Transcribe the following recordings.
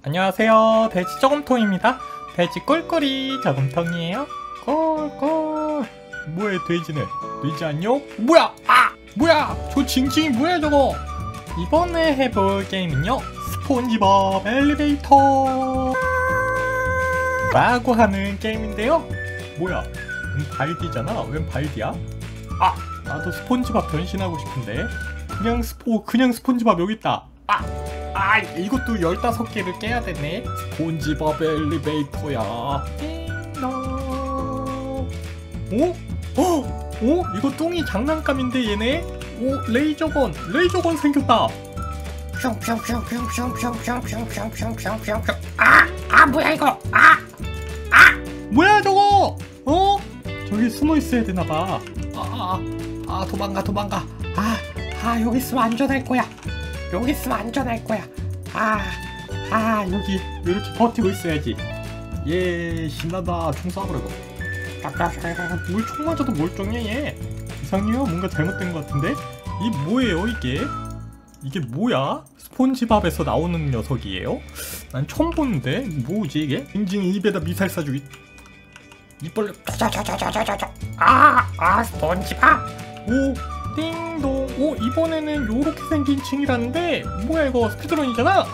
안녕하세요. 돼지 저금통입니다. 돼지 꿀꿀이 저금통이에요. 꿀꿀. 뭐야 돼지네. 돼지 안녕? 뭐야? 뭐야? 저 징징이 뭐야 저거? 이번에 해볼 게임은요, 스폰지밥 엘리베이터 라고 하는 게임인데요. 뭐야? 발디잖아. 웬 발디야? 나도 스폰지밥 변신하고 싶은데. 그냥 스폰지밥 여기 있다. 이것도 15개를 깨야 되네. 스폰지밥 엘리베이터야. 띵동. 이거 똥이 장난감인데 얘네? 레이저건 생겼다. 뭐야 이거? 뭐야 저거? 저기 숨어 있어야 되나봐. 도망가. 여기 있으면 안전할 거야. 여기 이렇게 버티고 있어야지. 예, 신나다. 총 쏴버리고. 뭘 총 맞아도 멀쩡해 얘. 이상해요. 뭔가 잘못된 것 같은데? 이 뭐예요 이게 뭐야? 스폰지밥에서 나오는 녀석이에요? 난 처음 보는데? 뭐지 이게? 징징이 입에다 미사일 쏴주기. 이빨. 스폰지밥. 띵동. 이번에는 요렇게 생긴 층이라는데 뭐야 이거 스피드런이잖아.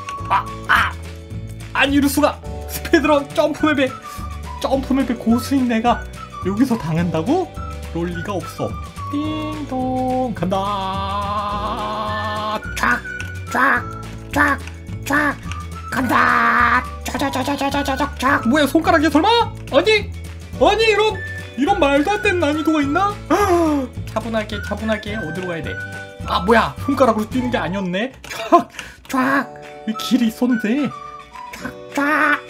아니 이럴 수가. 스피드런 점프맵에 고수인 내가 여기서 당한다고? 그럴 리가 없어. 띵동. 간다. 쫙 간다. 쫙. 뭐야 손가락이야 설마? 아니 이런 말도 안 되는 난이도가 있나? 차분하게 어디로 가야 돼? 뭐야 손가락으로 뛰는 게 아니었네. 쫙. 이 길이 있었는데. 쫙.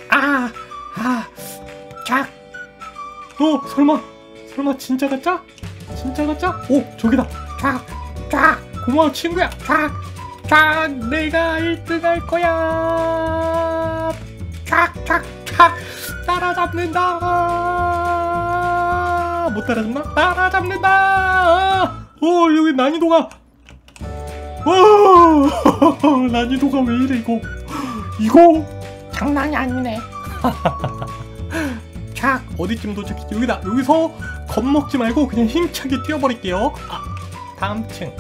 설마 진짜 가짜? 저기다. 쫙. 고마워 친구야. 쫙. 내가 1등 할 거야. 쫙. 따라잡는다. 못 따라잡나? 따라잡는다. 여기 난이도가. 난이도가 왜 이래 이거 장난이 아니네. 쫙. 어디쯤 도착했지? 여기다. 여기서 겁먹지 말고 그냥 힘차게 뛰어버릴게요. 다음 층.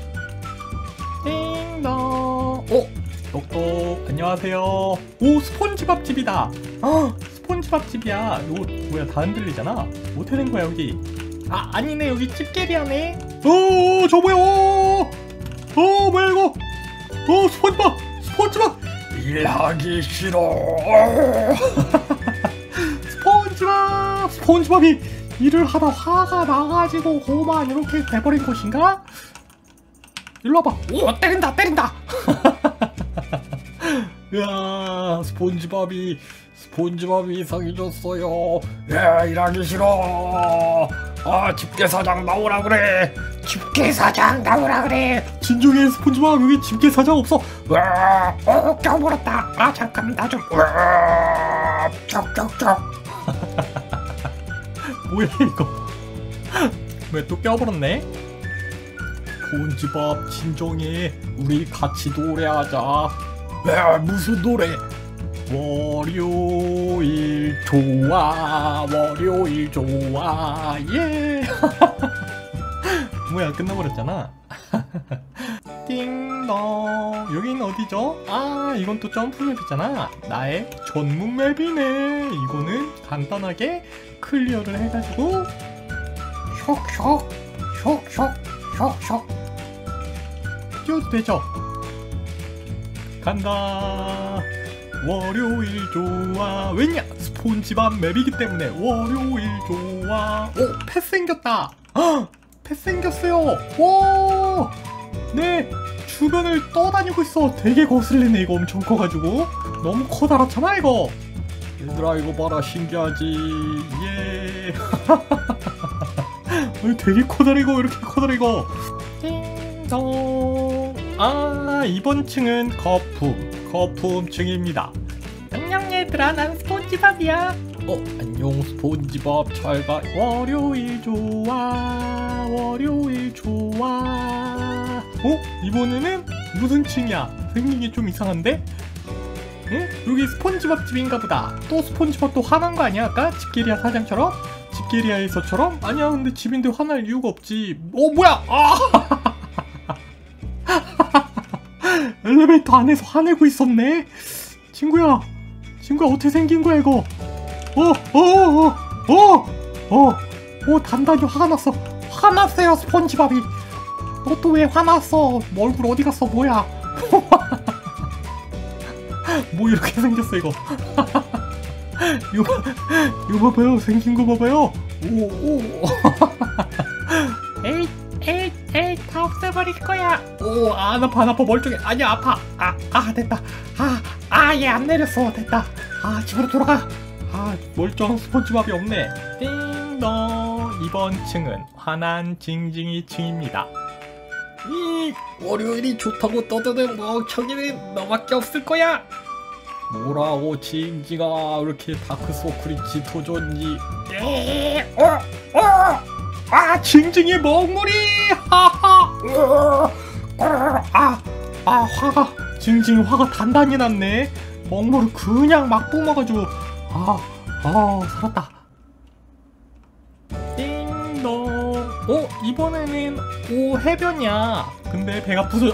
띵동. 똑똑. 안녕하세요. 스폰지밥 집이다. 스폰지밥 집이야. 이거 뭐야 다 흔들리잖아. 어떻게 된 거야 여기? 아니네 여기 집게리야네. 저 뭐야? 뭐야 이거? 스폰지밥. 일하기 싫어. 스폰지밥이 일을 하다 화가 나가지고 고만 이렇게 돼버린 것인가? 일로 와봐. 때린다. 야, 스폰지밥이 이상해졌어요. 일하기 싫어. 집게사장 나오라 그래. 진정해 스폰지밥. 여기 집게사장 없어. 껴버렸다. 잠깐만 나 좀. 쩍. 뭐야 이거? 왜 또 껴버렸네? 스폰지밥 진정해. 우리 같이 노래하자. 무슨 노래? 월요일 좋아. 예. 뭐야 끝나버렸잖아. 띵동. 여긴 어디죠? 이건 또 점프맵이잖아. 나의 전문 맵이네. 이거는 간단하게 클리어를 해가지고 슉 뛰어도 되죠? 간다. 월요일 좋아. 왜냐? 스폰지밥 맵이기 때문에 월요일 좋아. 펫 생겼다. 펫 생겼어요. 네, 주변을 떠다니고 있어. 되게 거슬리네. 이거 엄청 커가지고 너무 커다랗잖아 이거. 얘들아 이거 봐라. 신기하지? 예. 되게 커다리고 이렇게 커다리고. 띵동. 이번 층은 거품층입니다. 안녕 얘들아, 난 스폰지밥이야. 안녕 스폰지밥, 잘가. 월요일 좋아. 이번에는 무슨 층이야? 생긴 게 좀 이상한데? 응? 여기 스폰지밥 집인가 보다. 또 스폰지밥 또 화난 거 아니야? 아까 집게리아 사장처럼? 집게리아에서처럼? 아니야, 근데 집인데 화날 이유가 없지. 뭐야? 아! 엘리베이터 안에서 화내고 있었네? 친구야, 어떻게 생긴 거야, 이거? 단단히 화가 났어. 화났어요, 스폰지밥이. 너 또 왜 화났어? 얼굴 어디 갔어? 뭐야? 뭐 이렇게 생겼어, 이거. 이거 봐봐요. 생긴 거 봐봐요. 에이, 다 없애버릴 거야. 안 아파, 멀쩡해. 아니야, 아파. 됐다. 얘 안 내렸어. 됐다. 집으로 돌아가. 멀쩡한 스폰지밥이 없네. 띵동. 이번 층은 화난 징징이 층입니다. 이 월요일이 좋다고 떠드는 멍청이는 너밖에 없을 거야. 뭐라고 징징아 이렇게 다크서클이 짙어졌니? 징징이 먹물이. 징징이 화가 단단히 났네. 먹물을 그냥 막 뿜어가지고. 살았다. 띵동. 이번에는 해변이야. 근데 배가 부서.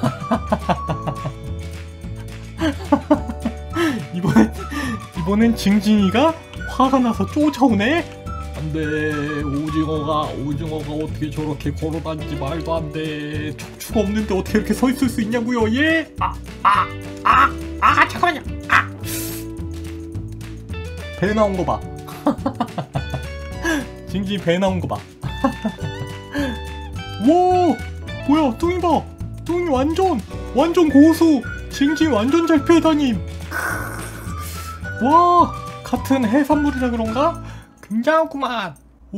이번엔 징징이가 화가 나서 쫓아오네. 안돼. 오징어가 어떻게 저렇게 걸어다니지. 말도 안돼. 척추가 없는데 어떻게 이렇게 서 있을 수 있냐고요. 예? 잠깐만요. 배 나온 거 봐. 징징이 배 나온 거 봐. 와, 뭐야, 뚱이 봐. 뚱이 완전 고수. 징징이 완전 잘 피해다님. 와, 같은 해산물이라 그런가? 굉장하구만.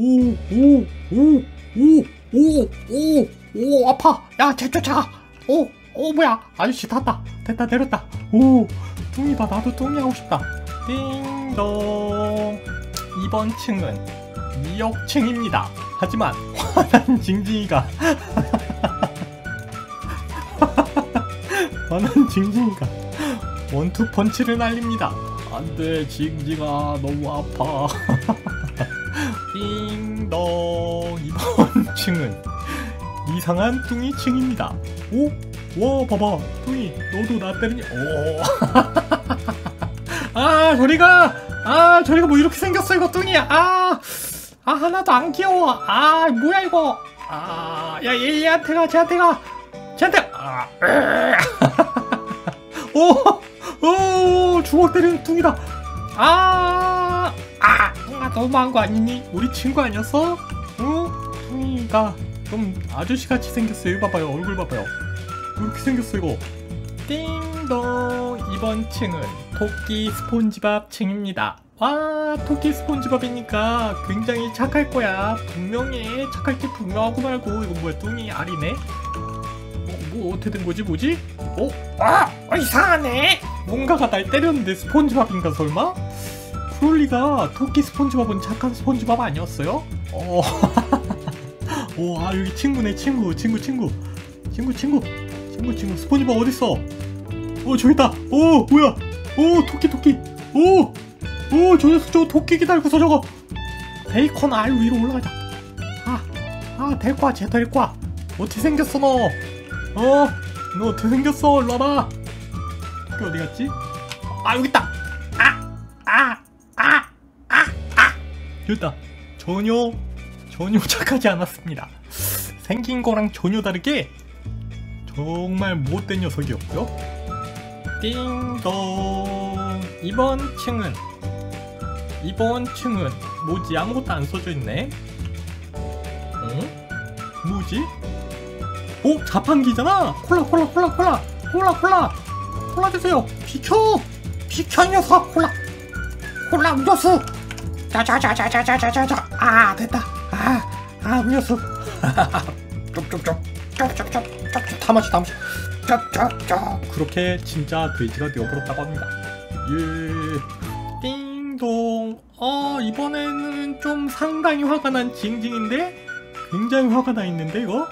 아파. 야, 쟤 쫓아가. 뭐야, 아저씨 됐다, 내렸다. 뚱이 봐. 나도 뚱이 하고 싶다. 띵동. 이번 층은 미역층입니다. 하지만 화난 징징이가 원투펀치를 날립니다. 안돼, 징징아 너무 아파. 띵동. 이번 층은 이상한 뚱이 층입니다. 와, 봐봐, 뚱이 너도 나 때리니? 저리가. 저리가. 뭐 이렇게 생겼어 이거 뚱이야. 하나도 안 귀여워. 뭐야 이거. 야, 얘한테 가. 쟤한테. 주먹 때리는 뚱이다. 너무한 거 아니니? 우리 친구 아니었어? 뚱이가 좀 아저씨같이 생겼어요. 이거 봐봐요, 얼굴 봐봐요. 이렇게 생겼어 이거. 띵동. 이번 층은 토끼 스폰지밥 층입니다. 토끼 스폰지밥이니까 굉장히 착할 거야. 분명해. 착할 게 분명하고 말고. 이거 뭐야, 뚱이 알이네? 뭐 어떻게 된 거지? 뭐지? 이상하네. 뭔가가 날 때렸는데 스폰지밥인가 설마? 그럴리가. 토끼 스폰지밥은 착한 스폰지밥 아니었어요? 여기 친구네. 친구. 스폰지밥 어딨어? 저기 있다. 뭐야? 토끼. 저 녀석 저거 토끼 기다리고서 저거 베이컨 알 위로 올라가자. 데리고 와. 쟤 데리고 와. 어떻게 생겼어 너? 너 어떻게 생겼어? 일로 와봐. 토끼 어디 갔지? 여기 있다. 여기 있다. 전혀 착하지 않았습니다. 생긴 거랑 전혀 다르게 정말 못된 녀석이었고요. 띵동. 이번 층은 뭐지? 아무것도 안 써져 있네. 뭐지? 자판기잖아. 콜라 주세요. 비켜 이 녀석. 콜라 음료수. 자자자자자자자자. 됐다. 음료수. 쩝. 다 마셔. 쩝. 그렇게 진짜 돼지가 되어버렸다고 합니다. 예. 띵동. 이번에는 좀 상당히 화가 난 징징인데? 굉장히 화가 나 있는데 이거?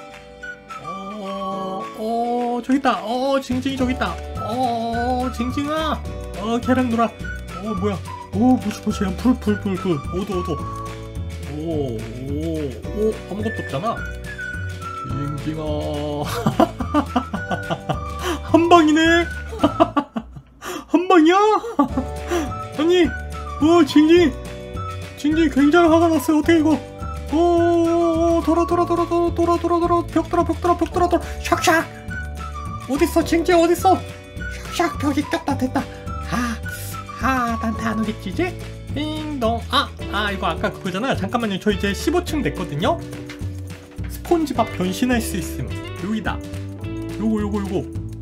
저기 있다. 징징이 저기 있다. 징징아. 걔랑 놀아. 뭐야. 보시야. 불. 어두. 아무것도 없잖아. 징징아. 한 방이네. 한 방이야? 아니, 징징 굉장히 화가 났어요. 어떻게 이거? 돌아. 벽 돌아. 샥샥. 어딨어, 징징 어딨어? 샥샥, 벽이 꼈다, 됐다. 난 다 안 오겠지, 이제? 띵동. 이거 아까 그거잖아. 잠깐만요. 저 이제 15층 됐거든요? 스폰지밥 변신할 수 있음. 여기다. 요거.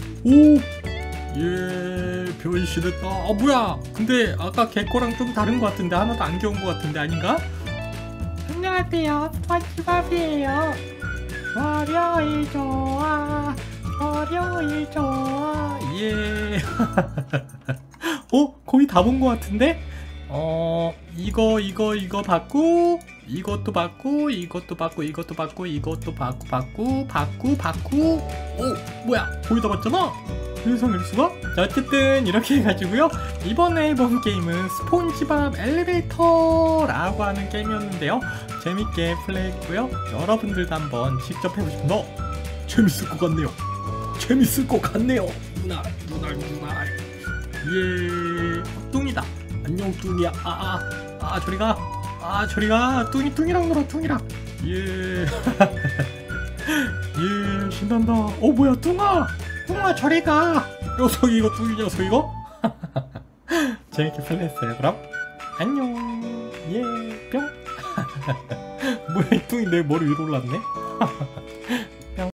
변신했다. 뭐야. 근데 아까 걔 거랑 좀 다른 것 같은데. 하나도 안 귀여운 것 같은데. 아닌가? 안녕하세요. 스폰지밥이에요. 월요일 좋아. 예. 거의 다 본 것 같은데? 이거 받고, 이것도 받고, 뭐야, 거의 다 봤잖아? 세상에 수가? 자, 어쨌든 이렇게 해가지고요, 이번에 해본 게임은 스폰지밥 엘리베이터라고 하는 게임이었는데요, 재밌게 플레이했고요. 여러분들도 한번 직접 해보시면 재밌을 것 같네요. 누나. 예, 뚱이다. 안녕, 뚱이야. 저리가. 뚱이랑 놀아, 뚱이랑. 예. 예, 신난다. 뭐야, 뚱아, 저리가. 녀석 이거, 뚱이 녀석 이거. 재밌게 플레이했어요. 그럼 안녕. 예, 뿅. 뭐야, 이 뚱이 내 머리 위로 올랐네.